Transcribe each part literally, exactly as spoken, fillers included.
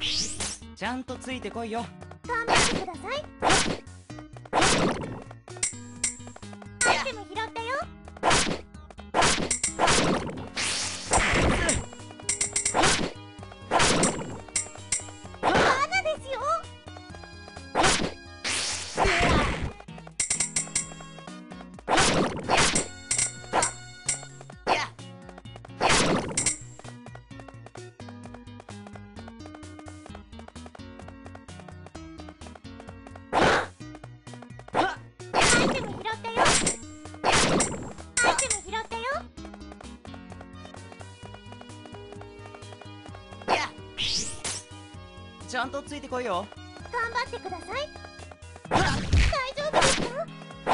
ちゃんとついてこいよ。 頑張ってください。アイテム拾ったよ。罠ですよ。 ちゃんとついてこいよ。 頑張ってください。大丈夫ですか？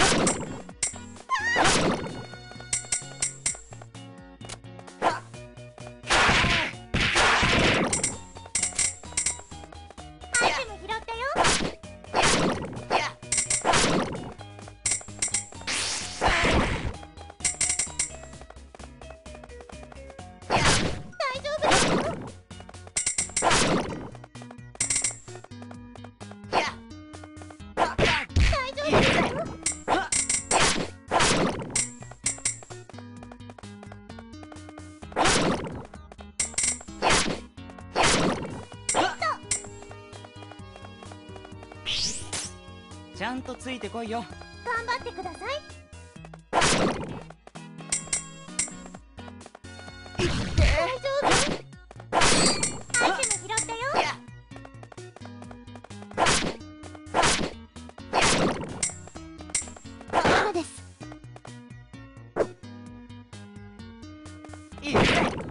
アイテム拾ったよ。大丈夫ですか？ ちゃんとついてこいよ。 頑張ってください。大丈夫？アイテム拾ったよ。ダメです。 いいね。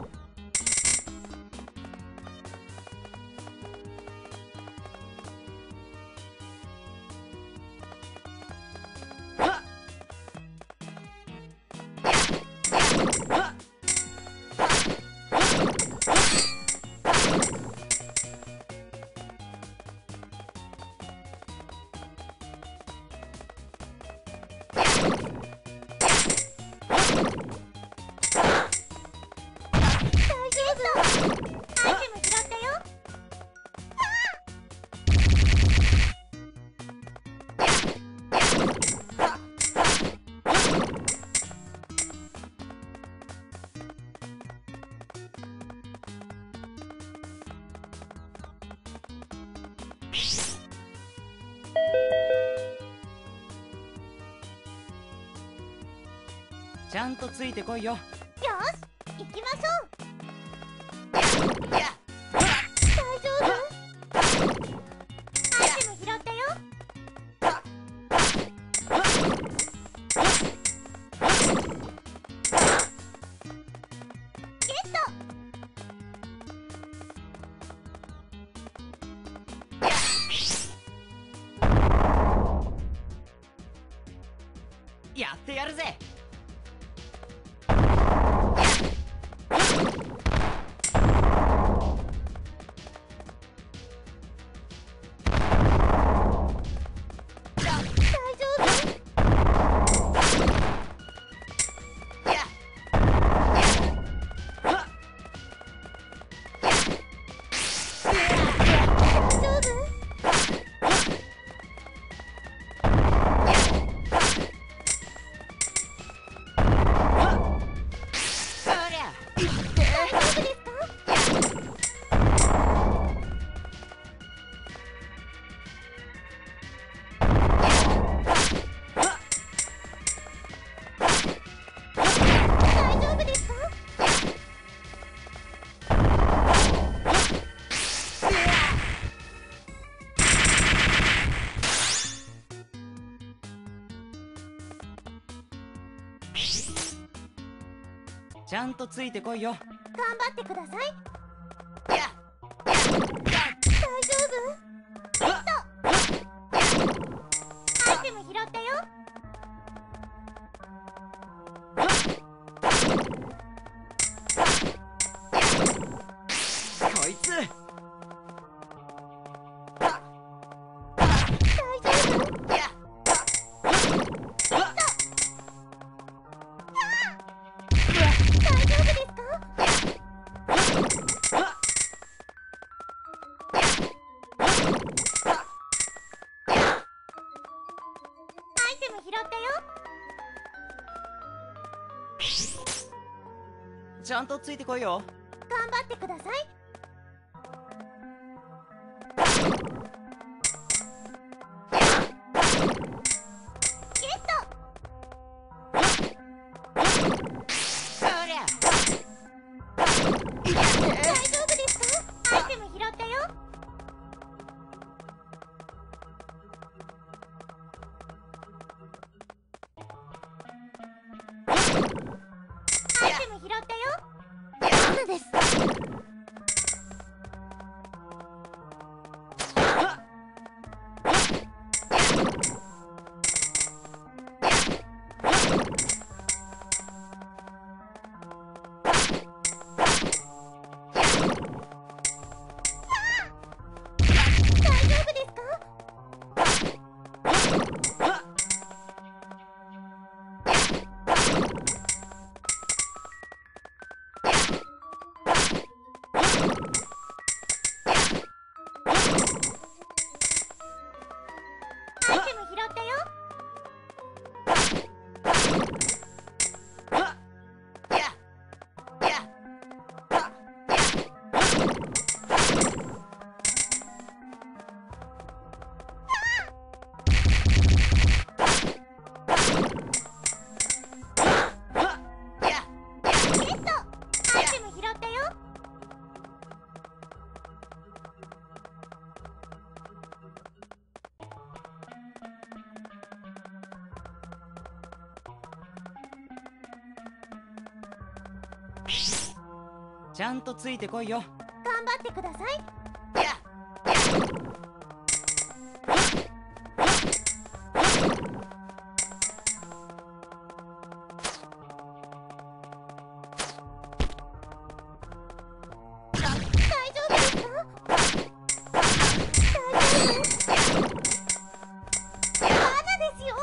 ちゃんとついてこいよ。 よし、行きましょう。大丈夫？アイテム拾ったよ。ゲット。 やってやるぜ。ちゃんとついてこいよ。 頑張ってください。大丈夫？ゲット。アイテム拾ったよ。 こいつ。 大丈夫？大丈夫ですか？ 拾ったよ。 ちゃんとついてこいよ。 頑張ってください。ゲット。 そりゃ大丈夫ですか？アイテム拾ったよ。アイテム拾ったよ。そうです。大丈夫ですか？アイテム拾ったよ。 ややゲット。アイテム拾ったよ。 ちゃんとついてこいよ。 頑張ってください。 や大丈夫ですか？大丈夫？罠ですよ。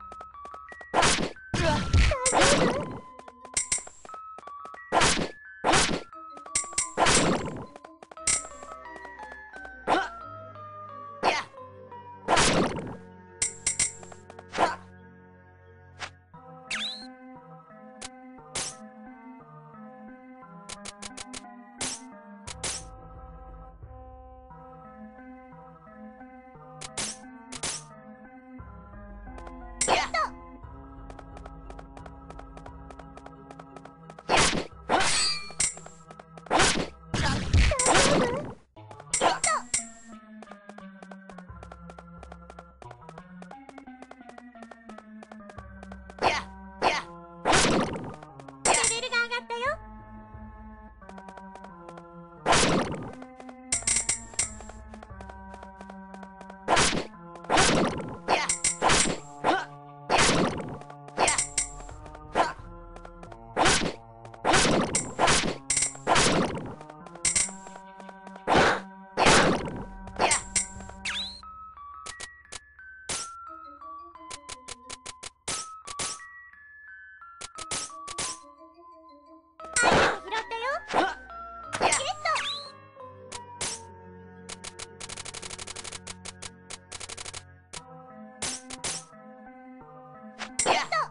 うわ大丈夫？ やややレベルが上がったよ。 やややアイテム拾ったよ。ゲット。ゲット。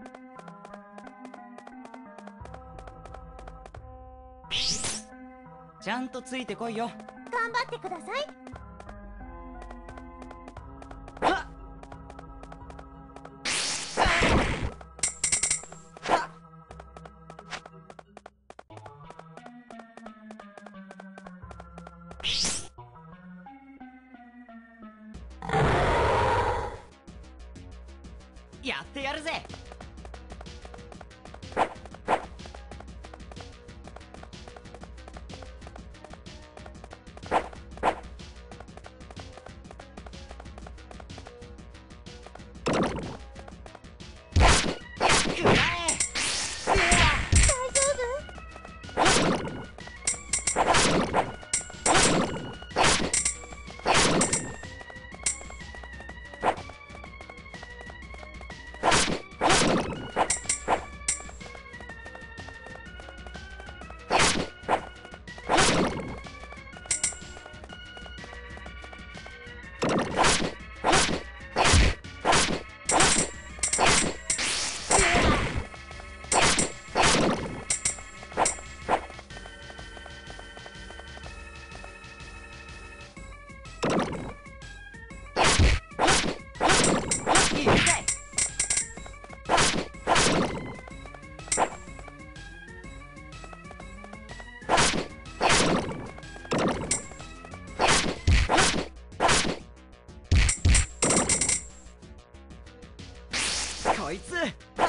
ちゃんとついてこいよ。 頑張ってください。 やってやるぜ。くらえ。 大丈夫？ いつ